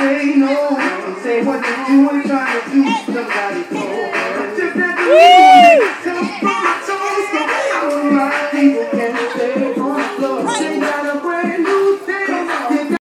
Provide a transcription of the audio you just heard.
say no. Say what you do and try to do. Somebody told. Just that